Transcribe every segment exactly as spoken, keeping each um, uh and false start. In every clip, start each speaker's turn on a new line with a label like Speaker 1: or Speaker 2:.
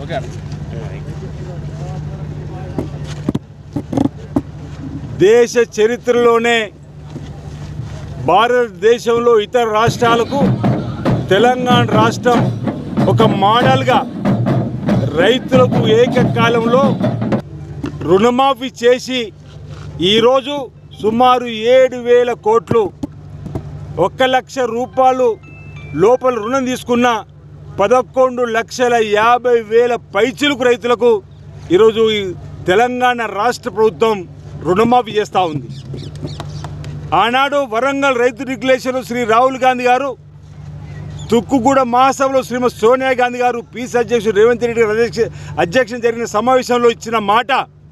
Speaker 1: దేశ చరిత్రలోనే భారతదేశంలో ఇతర రాష్ట్రాలకు తెలంగాణ రాష్ట్రం ఒక మోడల్గా రైతులకు ఏకకాలంలో రుణమాఫీ చేసి ఈరోజు సుమారు ఏడు వేల కోట్లు ఒక్క లక్ష రూపాయలు లోపల రుణం తీసుకున్న పదకొండు లక్షల యాభై వేల పైచిలుకు రైతులకు ఈరోజు ఈ తెలంగాణ రాష్ట్ర ప్రభుత్వం రుణమాఫీ చేస్తూ ఉంది. ఆనాడు వరంగల్ రైతు రెగ్యులేషన్ శ్రీ రాహుల్ గాంధీ గారు, తుక్కుగూడ మహాసభలో శ్రీమతి సోనియా గాంధీ గారు, పీసీ అధ్యక్షుడు రేవంత్ రెడ్డి గారు అధ్యక్ష అధ్యక్షం జరిగిన సమావేశంలో ఇచ్చిన మాట,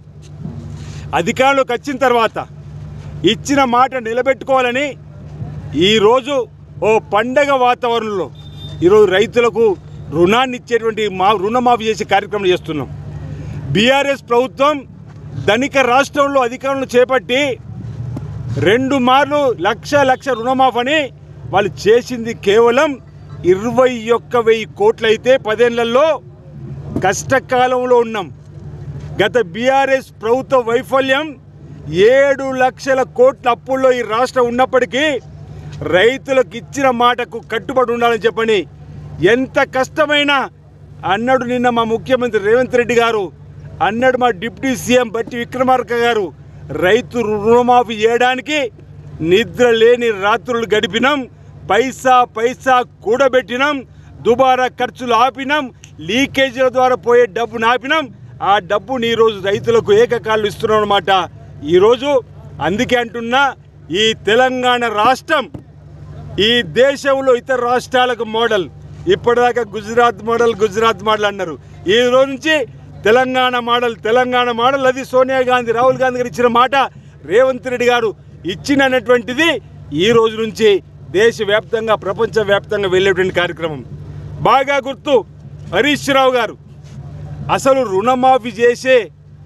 Speaker 1: అధికారంలోకి వచ్చిన తర్వాత ఇచ్చిన మాట నిలబెట్టుకోవాలని ఈరోజు ఓ పండగ వాతావరణంలో ఈరోజు రైతులకు రుణాన్ని ఇచ్చేటువంటి మా రుణమాఫీ చేసే కార్యక్రమం చేస్తున్నాం. బీఆర్ఎస్ ప్రభుత్వం ధనిక రాష్ట్రంలో అధికారంలో చేపట్టి రెండు మార్లు లక్ష లక్ష రుణమాఫీ వాళ్ళు చేసింది కేవలం ఇరవై ఒక్క వెయ్యి కోట్లయితే పదేళ్లలో కష్టకాలంలో ఉన్నాం. గత బీఆర్ఎస్ ప్రభుత్వ వైఫల్యం ఏడు లక్షల కోట్ల అప్పుల్లో ఈ రాష్ట్రం ఉన్నప్పటికీ రైతులకు ఇచ్చిన మాటకు కట్టుబడి ఉండాలని చెప్పని ఎంత కష్టమైనా అన్నాడు నిన్న మా ముఖ్యమంత్రి రేవంత్ రెడ్డి గారు, అన్నాడు మా డిప్యూటీ సీఎం బట్టి విక్రమార్క గారు. రైతు రుణమాఫీ చేయడానికి నిద్ర లేని రాత్రులు గడిపినాం, పైసా పైసా కూడబెట్టినాం, దుబారా ఖర్చులు ఆపినాం, లీకేజీల ద్వారా పోయే డబ్బును ఆపినాం. ఆ డబ్బుని ఈరోజు రైతులకు ఏకకాలు ఇస్తున్నాం అన్నమాట. ఈరోజు అందుకే అంటున్నా, ఈ తెలంగాణ రాష్ట్రం ఈ దేశంలో ఇతర రాష్ట్రాలకు మోడల్. ఇప్పటిదాకా గుజరాత్ మోడల్ గుజరాత్ మోడల్ అన్నారు. ఈ రోజు నుంచి తెలంగాణ మోడల్ తెలంగాణ మోడల్ అది సోనియా గాంధీ రాహుల్ గాంధీ గారు ఇచ్చిన మాట, రేవంత్ రెడ్డి గారు ఇచ్చినటువంటిది ఈ రోజు నుంచి దేశవ్యాప్తంగా ప్రపంచవ్యాప్తంగా వెళ్ళేటువంటి కార్యక్రమం. బాగా గుర్తు, హరీష్ రావు గారు అసలు రుణమాఫీ చేసే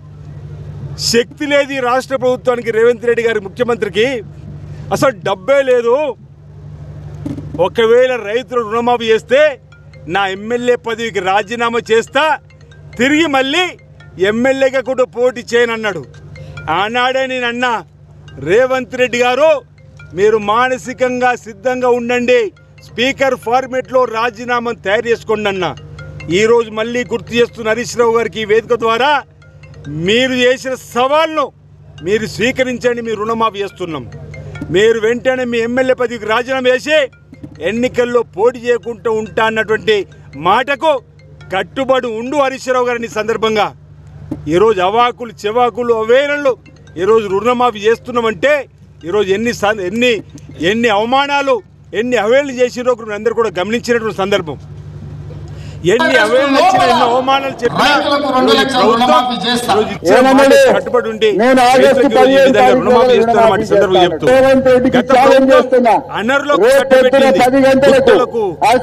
Speaker 1: శక్తి లేదు ఈ రాష్ట్ర ప్రభుత్వానికి, రేవంత్ రెడ్డి గారి ముఖ్యమంత్రికి అసలు డబ్బే లేదు. ఒకవేళ రైతులు రుణమాఫీ చేస్తే నా ఎమ్మెల్యే పదవికి రాజీనామా చేస్తా, తిరిగి మళ్ళీ ఎమ్మెల్యేగా కూడా పోటీ చేయనన్నాడు. ఆనాడే నేను అన్నా, రేవంత్ రెడ్డి గారు మీరు మానసికంగా సిద్ధంగా ఉండండి, స్పీకర్ ఫార్మేట్లో రాజీనామా తయారు చేసుకోండి అన్న. ఈరోజు మళ్ళీ గుర్తు చేస్తున్న హరీష్ రావు గారికి ఈ వేదిక ద్వారా మీరు చేసిన సవాల్ను మీరు స్వీకరించండి. మీరు రుణమాఫీ చేస్తున్నాం, మీరు వెంటనే మీ ఎమ్మెల్యే పదవికి రాజీనామా చేసి ఎన్నికల్లో పోటీ చేయకుండా ఉంటా అన్నటువంటి మాటకు కట్టుబడి ఉండు హరీష్ రావు గారిని. సందర్భంగా ఈరోజు అవాకులు చెవాకులు అవేరణలు ఈరోజు రుణమాఫీ చేస్తున్నామంటే ఈరోజు ఎన్ని ఎన్ని ఎన్ని అవమానాలు ఎన్ని అవేళలు చేసిరో అందరూ కూడా గమనించినటువంటి సందర్భం. ఎన్ని అవేళలు వచ్చినా ఎన్ని అవమానాలు చెప్పినా కట్టుబడి ఉండి రుణమాఫీ చేస్తున్నమాట సందర్భం చెప్తూ అనర్లకు కట్టబెట్టింది,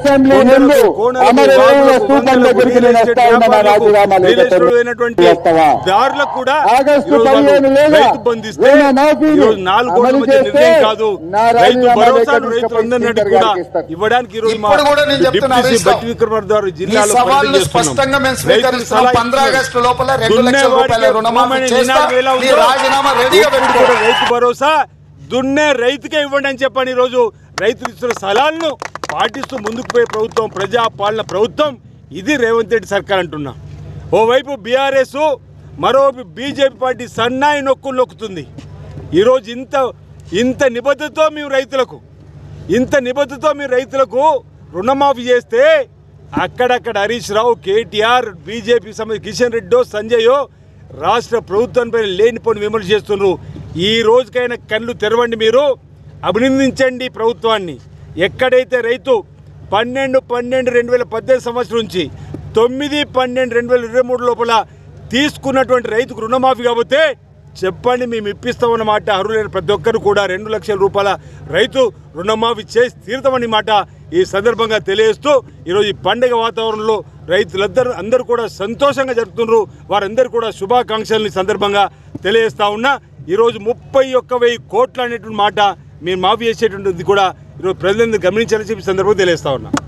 Speaker 1: దారులకు కూడా రైతు బంధిస్తే ఈరోజు నాలుగు కోట్ల మధ్య నిర్ణయం కాదు, రైతు భరోసాను రైతులందరినీ కూడా ఇవ్వడానికి ఈరోజు మా డిప్యూటీ బట్టి విక్రమార్క గారు జిల్లాలో స్పష్టంగా మేము స్వీకరిస్తున్నాం. పంద్రా ఆగస్టు లోపల రెండు లక్షల రూపాయల రుణమాఫీ చేస్తా, మీ రాజీనామా రెడీగా పెట్టుకోండి. రైతు భరోసా దున్నే రైతుకే ఇవ్వండి అని చెప్పని ఈరోజు రైతులు ఇస్తున్న సలహాలను పాటిస్తూ ముందుకు పోయే ప్రభుత్వం ప్రజా పాలన ప్రభుత్వం ఇది రేవంత్ రెడ్డి సర్కార్ అంటున్నా. ఓవైపు బీఆర్ఎస్, మరోవైపు బీజేపీ పార్టీ సన్నాయి నొక్కులు నొక్కుతుంది. ఈరోజు ఇంత ఇంత నిబద్ధతతో మేము రైతులకు ఇంత నిబద్ధతతో మీరు రైతులకు రుణమాఫీ చేస్తే అక్కడక్కడ హరీష్ రావు, కేటీఆర్, బీజేపీ సంబంధించి కిషన్ రెడ్డో సంజయో రాష్ట్ర ప్రభుత్వంపై లేనిపోని విమర్శ చేస్తున్నారు. ఈ రోజుకైనా కళ్ళు తెరవండి, మీరు అభినందించండి ప్రభుత్వాన్ని. ఎక్కడైతే రైతు పన్నెండు పన్నెండు రెండు వేల పద్దెనిమిది సంవత్సరం నుంచి తొమ్మిది పన్నెండు రెండు వేల ఇరవై మూడు లోపల తీసుకున్నటువంటి రైతుకు రుణమాఫీ కాకపోతే చెప్పండి, మేము ఇప్పిస్తామన్నమాట. అర్హులైన ప్రతి ఒక్కరు కూడా రెండు లక్షల రూపాయల రైతు రుణమాఫీ చేసి తీరుతామని మాట ఈ సందర్భంగా తెలియజేస్తూ ఈరోజు ఈ పండుగ వాతావరణంలో రైతులందరూ అందరూ కూడా సంతోషంగా జరుపుతున్నారు. వారందరూ కూడా శుభాకాంక్షల్ని సందర్భంగా తెలియజేస్తా ఉన్నా. ఈరోజు ముప్పై ఒక్క వెయ్యి కోట్ల అనేటువంటి మాట మీరు మాఫీ చేసేటువంటిది కూడా ఈరోజు ప్రజలందరూ గమనించాలని చెప్పి సందర్భంగా తెలియజేస్తా ఉన్నా.